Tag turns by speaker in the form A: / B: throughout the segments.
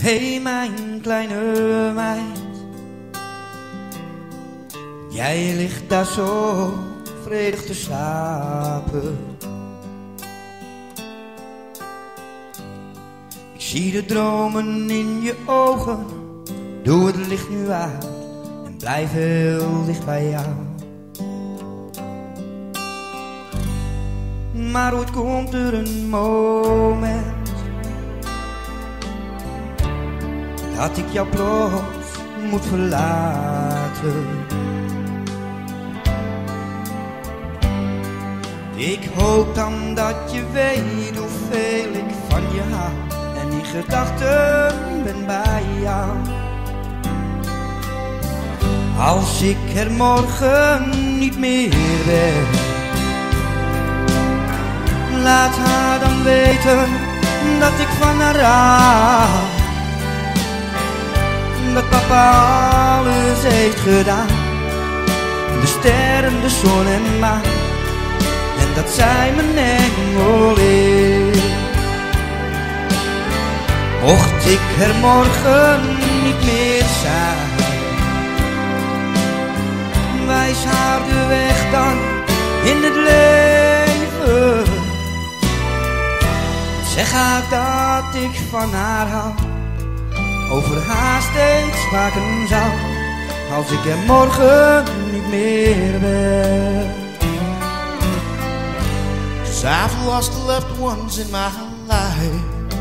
A: Hé, mijn kleine meid, jij ligt daar zo vredig te slapen. Ik zie de dromen in je ogen. Doe het licht nu uit en blijf heel dicht bij jou. Maar ooit komt er een moment dat ik jou plots moet verlaten. Ik hoop dan dat je weet hoeveel ik van je hou en in gedachten ben bij jou. Als ik er morgen niet meer ben, laat haar dan weten dat ik van haar hou. Dat papa alles heeft gedaan, de sterren, de zon en maan, en dat zij mijn engel is. Mocht ik er morgen niet meer zijn, wijs haar de weg dan in het leven. Zeg haar dat ik van haar hou, over haar steeds waken zou, als ik er morgen niet meer ben. 'Cause I've lost loved ones in my life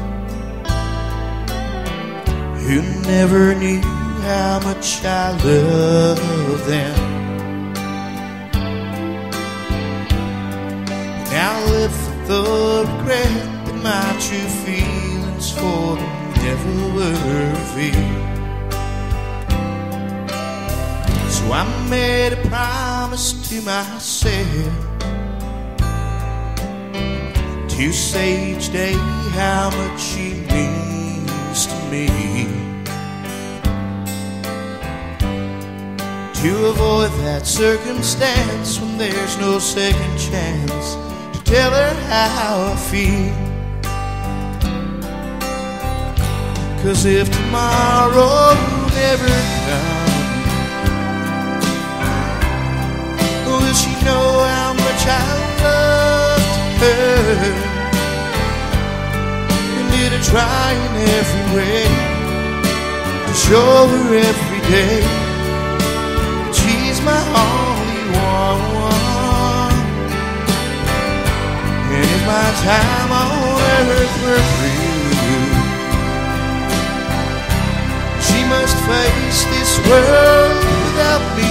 A: who never knew how much I loved them. Now I live with the regret that my true feelings for them never were revealed. So I made a promise to myself to say each day how much she means to me, to avoid that circumstance when there's no second chance to tell her how I feel. 'Cause if tomorrow never comes, will she know how much I loved her? And did I try in every way to show her every day that she's my only one? And if my time on earth were free, she must face this world without me.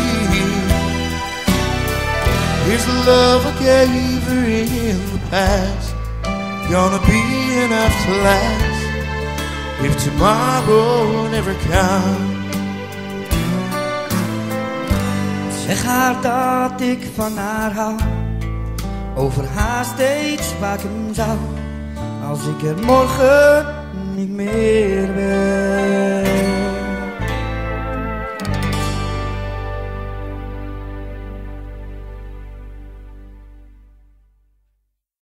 A: Here's the love I gave her in the past, gonna be enough to last if tomorrow never comes. Zeg haar dat ik van haar hou, over haar steeds waken zou, als ik er morgen niet meer ben.